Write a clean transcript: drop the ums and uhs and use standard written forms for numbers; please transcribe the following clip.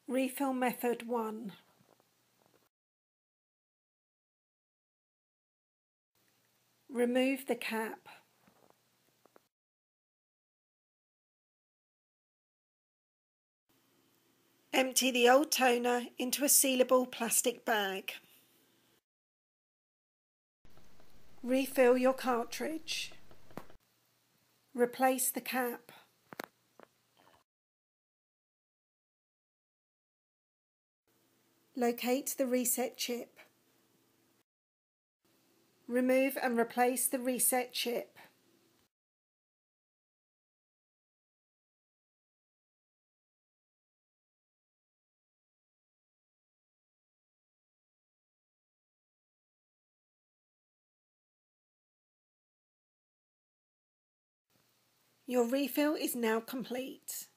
Refill method 1. Remove the cap. Empty the old toner into a sealable plastic bag. Refill your cartridge. Replace the cap. Locate the reset chip. Remove and replace the reset chip. Your refill is now complete.